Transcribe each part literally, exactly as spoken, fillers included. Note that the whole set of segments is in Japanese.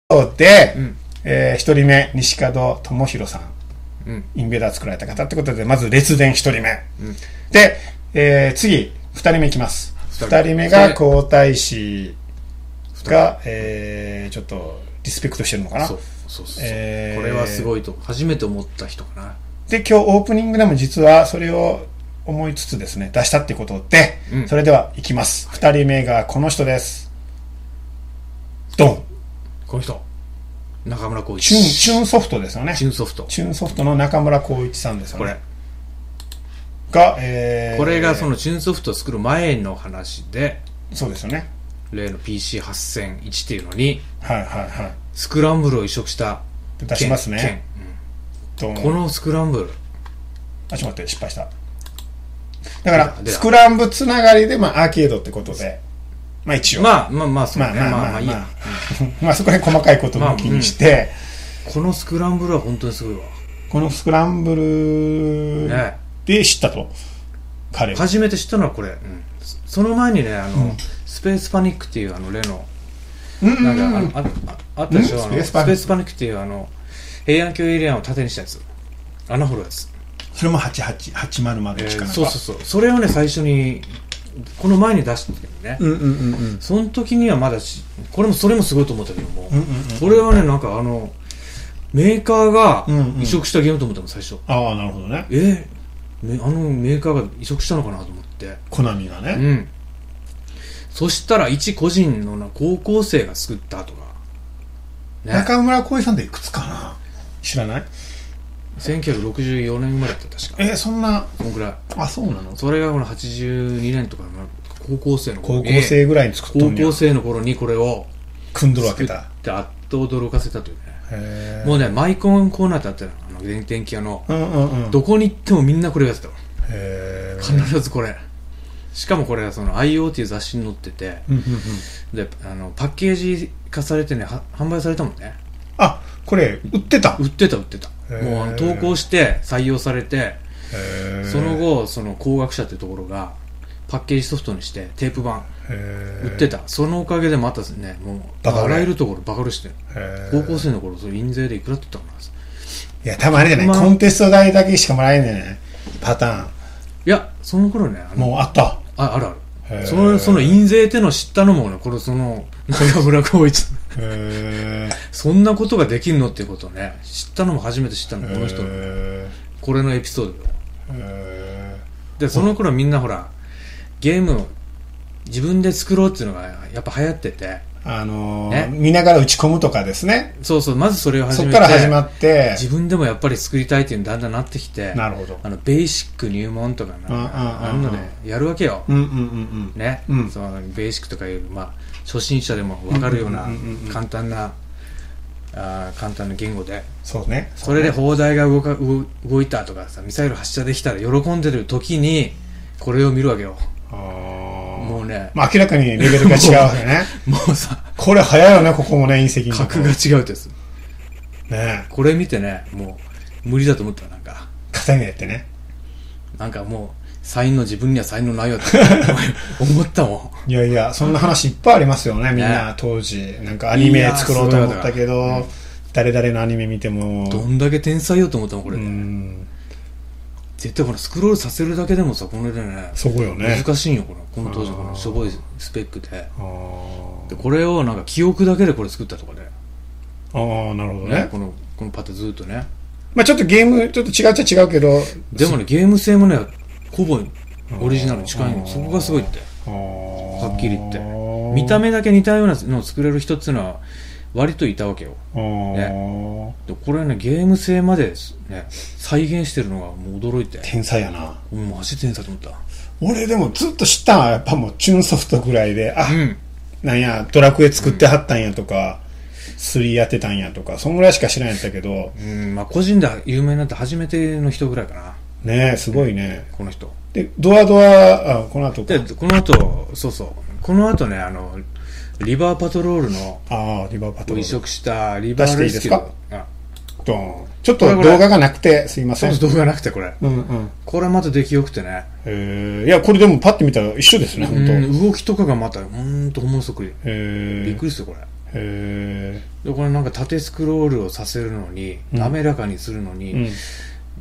で、うんえー、ひとりめ西門智弘さん、うん、インベーダー作られた方ってことで、まず列伝ひとりめ、うん、で、えー、次ふたりめいきます。ふたりめが皇太子が、えー、ちょっとリスペクトしてるのかな。 そうそうそう、えー、これはすごいと初めて思った人かな。 で、今日オープニングでも実はそれを思いつつですね出したってことで、うん、それではいきます。ふたりめがこの人です。ドン。 この人中村浩一。 チュン、チュンソフトですよね。 チュンソフト。 チュンソフトの中村浩一さんですよね。これが、えー、 これがそのチュンソフトを作る前の話で、 そうですよね。 例の ピーシーはっせんいち っていうのに、 はいはいはい。 スクランブルを移植した出しますね。 うん、このスクランブル。 あ、ちょっと待って、失敗した。だから、スクランブルつながりで、まあ、アーケードってことで、まあ一応。 まあまあまあ、そうね。 まあまあまあいいや。まあそこで細かいことも気にして、 まあうん、このスクランブルは本当にすごいわ。 このスクランブルで知ったと、ね、彼は。 初めて知ったのはこれ。うん、その前にね、あの、うん、スペースパニックっていうあの例の、 うんうんうん、 なんか あ, あ, あったでしょ、うん、あのスペースパニック。スペースパニックっていうあの平安京エリアを縦にしたやつ。穴掘るやつ。 それもはちはち、はちまるまるいちかな、えー、 そうそうそう。それをね、最初に、この前に出した時にね、 うんうんうんうん、 その時にはまだし、これもそれもすごいと思ったけども、 うんうんうん、 これはね、なんかあのメーカーが移植したゲームと思ったの最初。 ああ、なるほどね。 えー、あのメーカーが移植したのかなと思って。 コナミがね。 うん。そしたら一個人のな高校生が作ったとか、 ね。中村浩一さんっていくつかな。知らない？ せんきゅうひゃくろくじゅうよねん生まれだった確か。 えー、そんな。 こんくらい。 あ、そうなの？ それがこのはちじゅうにねんとかの高校生の頃に。 高校生ぐらいに作ったんや。 高校生の頃にこれを組んどるわけだ。 であっと驚かせたというね。 へもうね、マイコンコーナーってあったの。あの電気屋の、 うんうんうん。 どこに行ってもみんなこれやってたの。 へー。 必ずこれ。しかもこれはその アイオー っていう雑誌に載ってて、 うんうんうん、 であのパッケージ化されてね販売されたもんね。 あ、これ売ってた？ 売ってた売ってた。もうあの投稿して採用されて、その後その工学者っていうところがパッケージソフトにしてテープ版売ってた。そのおかげでまたね、もうあらゆるところバカ売れして、高校生の頃それ印税でいくらって言ったかな。 いや多分あれじゃない、まあ、コンテスト代だけしかもらえんねんパターン。 いやその頃ね、あのもうあったああるある。そのその印税ってのを知ったのもね、これその中村浩一へそんなことができるのっていうことをね知ったのも初めて知ったの、この人のこれのエピソードへで。その頃みんなほらゲームを自分で作ろうっていうのがやっぱ流行ってて、 あのー、見ながら打ち込むとかですね。 そうそう、まずそれを始めて、 そっから始まって自分でもやっぱり作りたいっていうのだんだんなってきて、 なるほど。 あのベーシック入門とかなんかあるのでやるわけよ、 うんうんうんうん、 ね、うん、そのベーシックとかいう、まあ、初心者でも分かるような簡単なあ簡単な言語で、 そうね、 それで砲台が動か動いたとかさ、ミサイル発射できたら喜んでる時にこれを見るわけよ。 あもうね、 まあ、明らかにレベルが違うわけね。 もうさ、 これ早いよね、ここもね、隕石の格が違うってやつね。 これ見てね、もう無理だと思った。なんか硬いのやってね、 なんかもう才能、自分には才能ないよって思ったもん。いやいや、そんな話いっぱいありますよね、みんな、ね、当時なんかアニメ作ろうと思ったけど、うん、誰々のアニメ見てもどんだけ天才よと思ったもんこれ、ね、うん絶対このスクロールさせるだけでもさ、これでね、 そこよね、 難しいよ、このこの当時このしょぼいスペックで、でこれをなんか記憶だけでこれ作ったとかで、 ああ、なるほどね、 ね、このこのパターンずっとね、 まあちょっとゲームちょっと違っちゃ違うけど、 でもねゲーム性もねほぼオリジナルに近いの、そこがすごいって、はっきり言って、見た目だけ似たようなのを作れる人っていうのは割といたわけよ、ね、でこれねゲーム性まで、ね、再現してるのがもう驚いて、 天才やな、 うん、マジ天才と思った。 俺でもずっと知ったのはやっぱもうチューンソフトぐらいで、あ、 うん、 なんやドラクエ作ってはったんやとか、うん、スリーやってたんやとか、そんぐらいしか知らんやったけど、 うん、まあ個人で有名になって初めての人ぐらいかな。 ねえ、すごいね、 この人でドアドア、あ、この後か、 でこの後そうそうこの後ね、あのリバーパトロールのあリバーパトロール移植したリバーレスキュー、 出していいですか？ドン。ちょっと動画がなくてすいません。 そう、動画なくてこれ、うんうん、これまた出来よくてね、 へいやこれでもパッて見たら一緒ですね、本当、 うん、動きとかがまたほんとほんまそっくり、びっくりするこれ。 へでこれなんか縦スクロールをさせるのに、うん、滑らかにするのに、うん、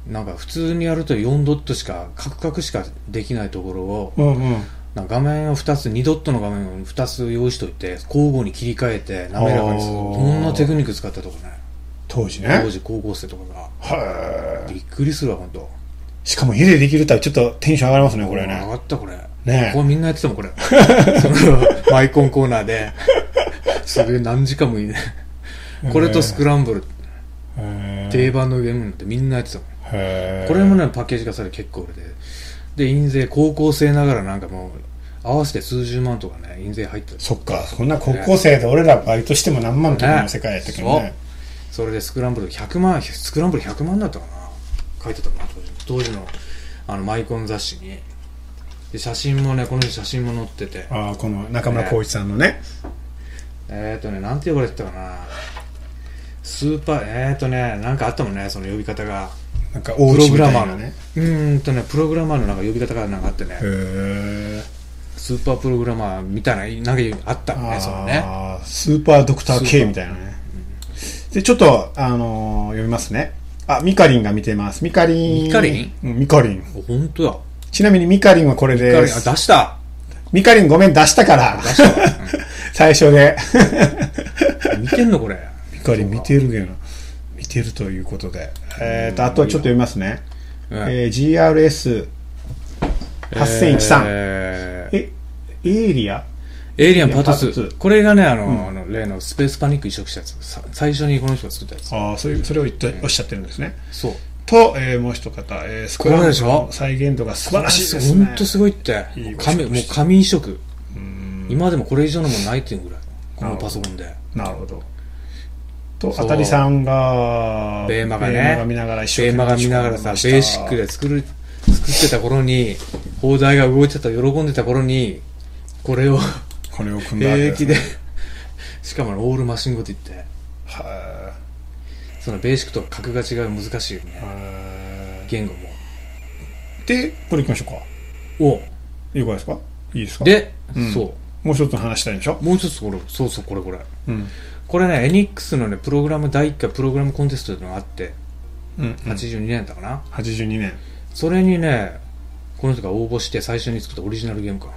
なんか普通にやるとよんドットしかカクカクしかできないところを、うんうん、なんか画面をふたつにドットの画面をふたつ用意しといて交互に切り替えて滑らかにする。こんなテクニック使ったとこね、 当時ね、 当時高校生とかがはびっくりするわ本当。 しかも家でできるとちょっとテンション上がりますねこれね。 上がったこれね。 これみんなやってたもんこれそのマイコンコーナーですげえ何時間もいいねこれとスクランブル定番のゲームなんてみんなやってたもん。 へこれもねパッケージ化されて結構売れて、で印税高校生ながらなんかもう合わせて数十万とかね印税入ってた。 そっか、そんな高校生で俺らバイトしても何万とかの世界やったけどね。ね、 それでスクランブルひゃくまん、スクランブルひゃくまんだったかな、書いてたかな当時のあのマイコン雑誌に。で写真もね、この写真も載ってて、 ああ、この中村浩一さんのね、 えーっとねなんて呼ばれてたかな、スーパーえーっとねなんかあったもんね、その呼び方がなんかプログラマーのね、 うーんとねプログラマーのなんか呼び方がなんかあってね、 へー、 スーパープログラマーみたいななんかあったもんね、そのねスーパードクター K みたいなね、うん、でちょっとあのー、読みますね。あ、ミカリンが見てます。ミカリンミカリン、 うん、ミカリン本当や。 ちなみにミカリンはこれです。 あ、出したミカリンごめん出したから出した、うん、 最初で見てんのこれ。 ミカリン見てるけど見てるということで、えーとあとはちょっと読みますね、うんえー、ジーアールエスはっせんじゅうさん、えー、えエイリアエイリアンパートツー、これがねあの、うん、あの例のスペースパニック移植したやつ、最初にこの人が作ったやつ。 ああ、それそれを言っておっしゃってるんですね。 そうと、えー、もう一方、えー、スクランブルの再現度が素晴らしいですね。 本当すごいって。いい紙もう紙移植。今でもこれ以上のもんないっていうぐらい。このパソコンで。 なるほど。と、あたりさんがベーマがね、 ベーマが見ながら一生懸命ベーマが見ながらさ、ベーシックで作る作ってた頃に、砲台が動いてた喜んでた頃にこれをこれを組んだわけですね。 平気でしかもオールマシン語って言って。 はそのベーシックと格が違う難しいよね、言語も。 でこれいきましょうか。 おいいかですか。いいですか。 で、うん、 そうもう一つの話したいんでしょ。 もう一つこれ、そうそうこれこれ、 うん、 これねエニックスのねプログラムだいいっかいプログラムコンテストっていうのがあって、 うんうん、 はちじゅうにねんだったかな。 はちじゅうにねん。 それにねこの人が応募して最初に作ったオリジナルゲームかな。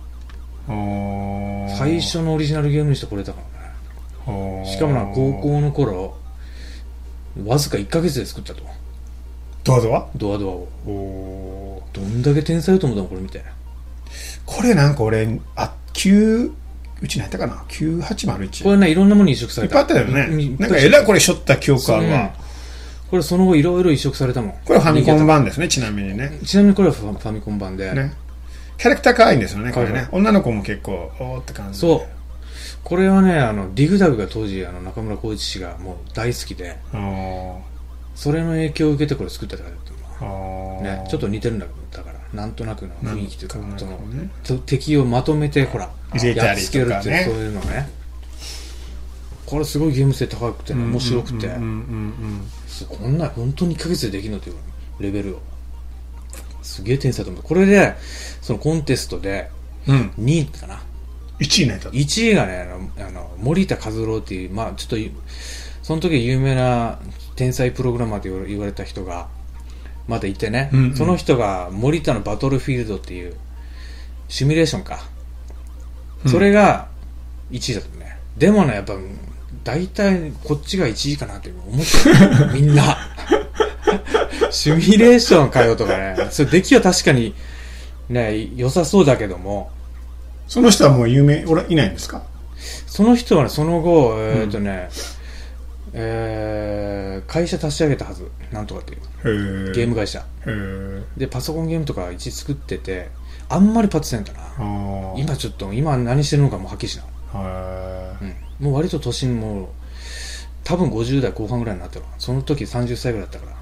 あ最初のオリジナルゲームにしてこれだからね。しかもな高校の頃わずかいっかげつで作ったと。 ドアドアドアドアを。おどんだけ天才だと思ったのこれ見て。 これなんか俺あきゅううち何やったかなきゅうはちまるいち。 これねいろんなものに移植された。 いっぱいあったよね。なんかえらいこれしょった記憶あるわ。 これその後いろいろ移植されたもん。 これファミコン版ですね。ちなみにね。 ちなみにこれはファミコン版で、ね、 キャラクター可愛いんですよねこれね。女の子も結構おーって感じで。 そうこれはねあのディグダグが当時あの中村浩一氏がもう大好きで、それの影響を受けてこれ作ったからっていうのは、ね、ちょっと似てるんだだからなんとなくの雰囲気というか、その、ね、敵をまとめてほら入れたりとかね、やっつけるっていうそういうのがね。これすごいゲーム性高くて、ね、面白くて、こんな本当にいっかげつでできるのっていうレベルをすげえ天才と思う。これでそのコンテストでにいかな、 いちいになった。 いちいがねあのあの森田和郎っていう、まあちょっとその時有名な天才プログラマーって言われた人がまだいてね、うんうん、その人が森田のバトルフィールドっていうシミュレーションか、うん、それがいちいだったね。でもねやっぱ大体こっちがいちいかなって思ってるみんなシミュレーションかよとかね。それ出来は確かにね良さそうだけども、 その人はもう有名俺いないんですか。 その人は、ね、その後えー、っとね、うん、えー、会社立ち上げたはず、なんとかっていうゲーム会社でパソコンゲームとか一作っててあんまりパッとせんかな。今ちょっと今何してるのかもはっきりしない。うん、もう割と年も多分ごじゅうだいこう半ぐらいになってる。その時さんじゅっさいぐらいだったから、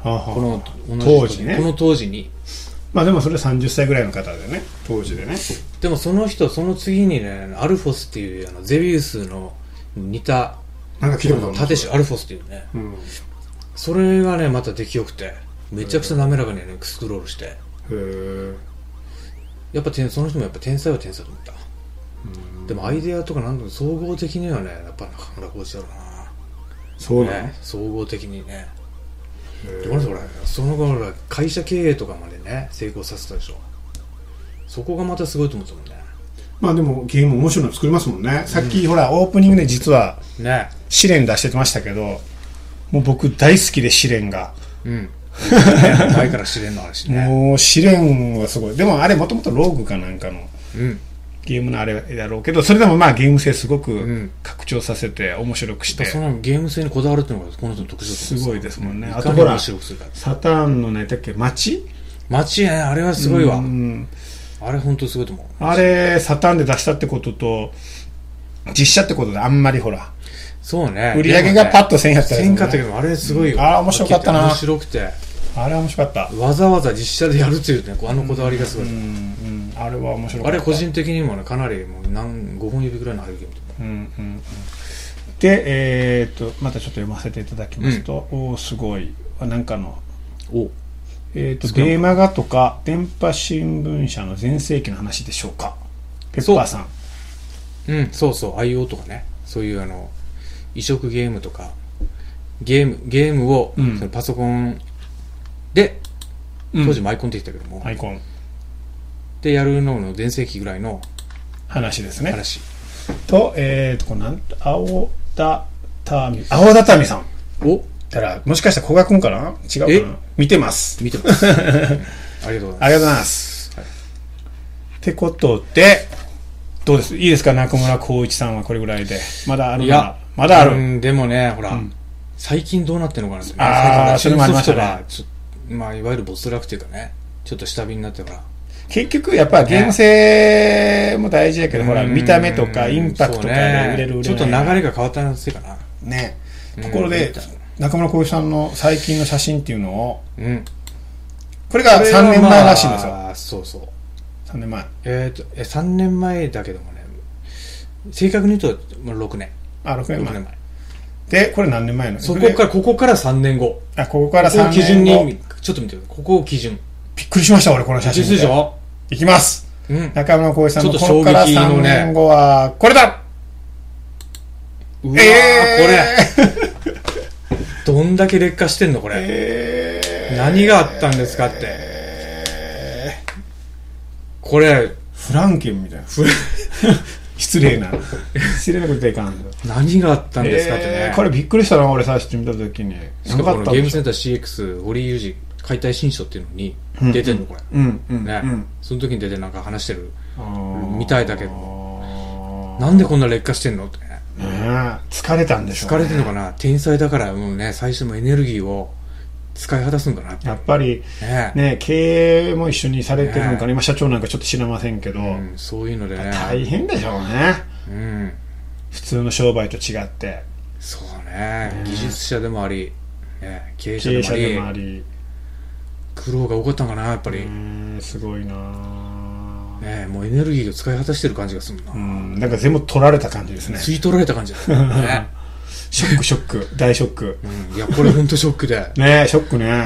はあはあ、この同じ当時ね、 この当時に。 まあでもそれさんじゅっさいぐらいの方でね、当時でね。 でもその人その次にねアルフォスっていうあのゼビウスの似たなんか聞いたことある。 縦種アルフォスっていうね、うん、それがねまた出来よくてめちゃくちゃ滑らかにねスクロールして、へー、やっぱその人もやっぱ天才は天才と思った。うんでもアイデアとかなんだろう、総合的にはね、やっぱ中村浩一だろうな。 そうだね、 ね、総合的にね。でもそれその後会社経営とかまでね成功させたでしょ。そこがまたすごいと思ったもんね。 まあでもゲーム面白いの作りますもんね。さっき、うん、ほらオープニングで実はね試練出してましたけど、もう僕大好きで試練が。うん。 前から試練の話ね。 もう試練はすごい。でもあれもともとローグかなんかの。うん。ゲームのあれだろうけど、それでもまあゲーム性すごく拡張させて面白くして、うん、 そのゲーム性にこだわるっていうのがこの人の特徴すごいですもんね。あとほらサターンのねだっけ街街ね、あれはすごいわ。うん、あれ本当すごいと思う。 あれサターンで出したってことと実写ってことであんまりほらそうね売り上げがパッとせんやったら、 ね、せんかったけどあれすごいよ、 うん、あれ面白かったな。 面白くてあれ面白かった。 わざわざ実写でやるっていうねあのこだわりがすごい。 うんうんあれは面白かった。 あれ個人的にもねかなりもう何ごほん指ぐらいの入るゲームとか、うんうんうん、 でえー、っとまたちょっと読ませていただきますと、うん、おすごいなんかのおえー、っとデーマガとか電波新聞社の全盛期の話でしょうか。ペッパーさん。 ううんそうそう アイオー とかねそういうあの移植ゲームとかゲームゲームを、うん、そのパソコンで当時マイコンって言ったけども、 マイコンでやるのの全盛期ぐらいの話ですね。 話と、えーと、これなん青田民、青田民さん。 おだから、もしかしたら古賀くんかな違うかな見てます。 見てます。ありがとうございます。 ありがとうございます。はい、ってことで、どうですいいですか中村浩一さんはこれぐらいで。まだあるいや、 まだある。うん、でもね、ほら、うん、最近どうなってるのかなってね。ああ、それもありましたね。まあ、いわゆる没落っていうかね、ちょっと下火になってから。 結局やっぱゲーム性も大事だけど、ね、ほら見た目とかインパクトとかで売れる売れない、 ちょっと流れが変わったせいかなね。ところで中村浩一さんの最近の写真っていうのを、うん、これがさんねんまえらしいんですよ。 あそうそうさんねんまええー、っとえさんねんまえだけどもね正確に言うとろくねんあろくねんまえでこれ何年前のそこからここからさんねんごあここからさんねんごここを基準にちょっと見てくださいここを基準びっくりしました俺この写真でいきます、うん、中村浩一さんのここからさんねんごはこれだうわー、えー、これどんだけ劣化してんのこれ、えー、何があったんですかって、えー、これフランケンみたいな失礼な失礼なこと言ったらいかん何があったんですかってね、 えー、これびっくりしたな俺最初見た時にしかもこのゲームセンター シーエックス 堀井雄二解体新書っていうのに出てんのこれ、うんうんねうん、その時に出てなんか話してるみたいだけどなんでこんな劣化してんのってね、 ね疲れたんでしょうね疲れてんのかな天才だからもうね最初のエネルギーを使い果たすんだなやっぱりね、ね経営も一緒にされてるのかな、ね、今社長なんかちょっと知らませんけど、うん、 そういうのでね大変でしょうね、うん、普通の商売と違ってそうね、ね技術者でもあり、ね、経営者でもあり、経営者でもあり苦労が多かったんかなやっぱりうんすごいなねもうエネルギーを使い果たしてる感じがするなうんなんか全部取られた感じですね吸い取られた感じだねショックショック大ショック、 うん、いやこれ本当ショックでねショックねね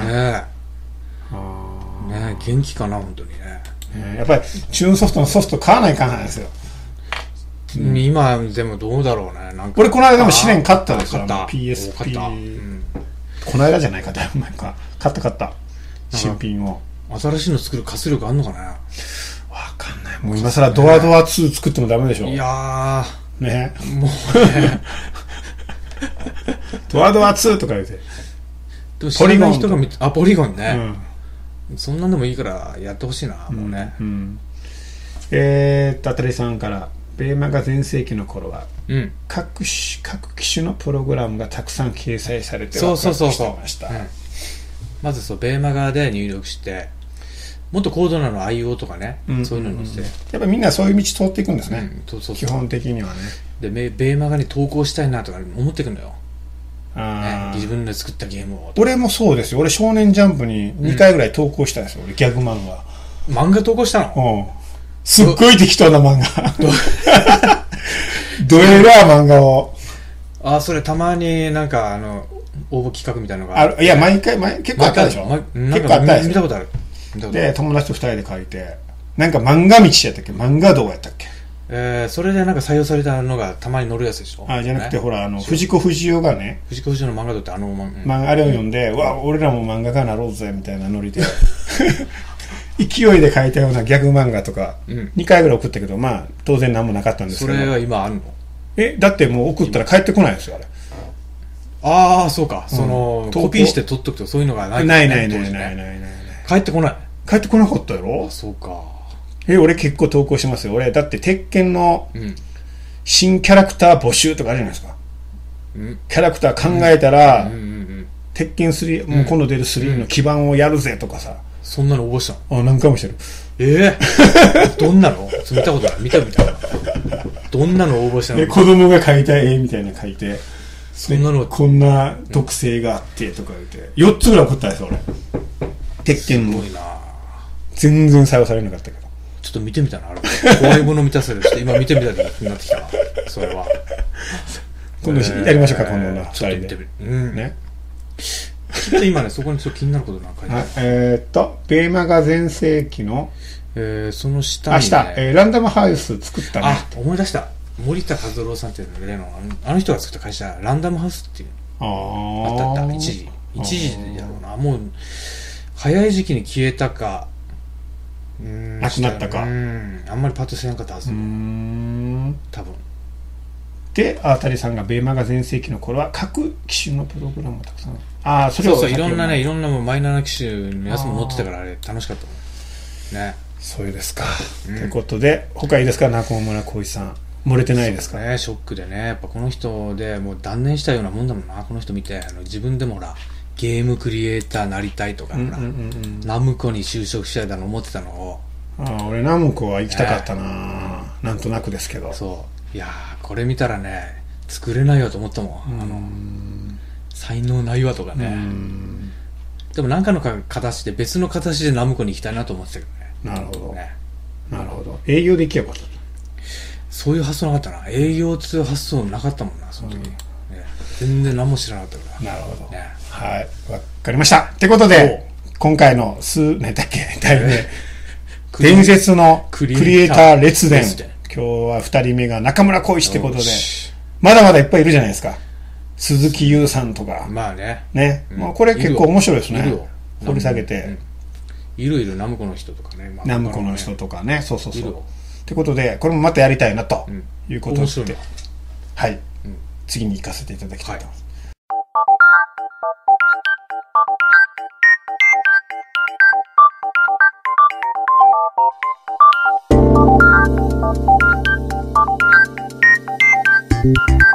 あね元気かな本当に ね, ねやっぱりチューンソフトのソフト買わないかんなんですよ、 うん、今でもどうだろうねなんか俺この間でも試練買ったんですよ ピーエスピー、 買った、うん、 この間じゃないかだいぶ前か買った買った新品を新しいの作る活力あんのかなわかんないもう今更ドアドアツー作ってもダメでしょいやーねもうねドアドアツーとか言うてでも知らない人が見てあポリゴンね、うん、そんなんでもいいからやってほしいな、うん、もうね、うん、 えーっとあたりさんからベーマが全盛期の頃は、うん、各種各機種のプログラムがたくさん掲載されてそうそうそうそうました、うんまずそうベーマガで入力してもっと高度なの アイオー とかね、うん、そういうのにして、うん、やっぱみんなそういう道通っていくんですね、うん、そうそうそう基本的にはねでベーマガに投稿したいなとか思ってくんだよあ、ね、自分で作ったゲームを俺もそうですよ俺少年ジャンプににかいぐらい投稿したんですよ、うん、俺ギャグ漫画漫画投稿したのうんすっごい適当な漫画ドエラー漫画をあそれたまになんかあの応募企画みたいなのがあいや毎回毎結構あったでしょ結構あったでしょ見たことあるで友達と二人で書いてなんか漫画道やったっけ漫画道やったっけえー、それでなんか採用されたのがたまに載るやつでしょ。 あ、じゃなくて、ね、ほら、あの、藤子不二雄がね、 藤子不二雄の漫画だってあの、うん、 まあ、あれを読んで、うん、わ、俺らも漫画家になろうぜ、みたいなノリで、勢いで書いたようなギャグ漫画とか、にかいぐらい送ったけど、まあ、当然何もなかったんですけど。 それは今あるの？ え、だってもう送ったら帰ってこないですよ、あれ。 ああ、そうか。その、うん、コピーして取っとくとそういうのがない、 ね。ないないないないないない。 帰ってこない。 帰ってこなかったやろ？ あ、そうか。 え、俺結構投稿しますよ。俺、だって鉄拳の新キャラクター募集とかあるじゃないですか。うん、キャラクター考えたら、うんうんうん、鉄拳スリー、もう今度出るスリーの基盤をやるぜとかさ。 そんなの応募したの？ あ、何回もしてる。 ええー、どんなの？見たことない。見たみたいな。どんなの応募したの？ 子供が描いた絵みたいなの描いて。 そんなのこんな特性があってとか言って、よっつぐらい送ったんですよ、俺。鉄拳も。 すごいな。 全然採用されなかったけど。 ちょっと見てみたな、あれ。怖いもの見たさでして、今見てみたくなってきたな。それは。 今度やりましょうか、今度な。 ちょっと見てみる。うん。ね。ちょっと今ね、そこにちょっと気になることなんか書いてある。 えーっと、ベイマガ全盛期の、 えー、その下に、ね。 明日、えー、ランダムハウス作ったね。 あ、思い出した。森田和郎さんっていうの例の、あの人が作った会社、ランダムハウスっていうのあったあった、一時。一時やろうな。もう、早い時期に消えたか、 うん、なくなったか。 うん、あんまりパッとせなかったはず。うん。多分。 で、あたりさんがベイマガ全盛期の頃は、各機種のプログラムをたくさん。ああ、それをそうそう、いろんなね、いろんなマイナーな機種のやつも載ってたから、あれ、楽しかったもん。ね。 そういうですか。と、うん、いうことで、他いいですか、中村浩一さん。漏れてないですかね。ショックでね、やっぱこの人でもう断念したようなもんだもんな、この人見て。あの自分でもほら、ゲームクリエイターなりたいとか、うんうんうんうん、ナムコに就職したいだの思ってたのを。 ああ、俺ナムコは行きたかったな、ね、なんとなくですけど。 そう。いやー、これ見たらね、作れないよと思ったもん。あの、才能ないわとかね。でも何かの形で、別の形でナムコに行きたいなと思ってたけどね。 なるほど。ね、なるほど。営業で行けばよかった。 そういう発想なかったな。営業っていう発想なかったもんな、その時。うんね、全然何も知らなかったから。 なるほど。ね、はい。わかりました。ってことで、今回の数、何だっけ、題名。伝説のクリエイター列伝。今日は二人目が中村浩一ってことで、まだまだいっぱいいるじゃないですか。鈴木優さんとか。 まあね。 ね。うん、まあこれ結構面白いですね。いるよ。掘り下げて。 いるいる、ナムコの人とかね。 まあ、ナムコの人とかね。そうそうそう。ということで、これもまたやりたいなということで、うん、はい、うん、次に行かせていただきたいと思います。はい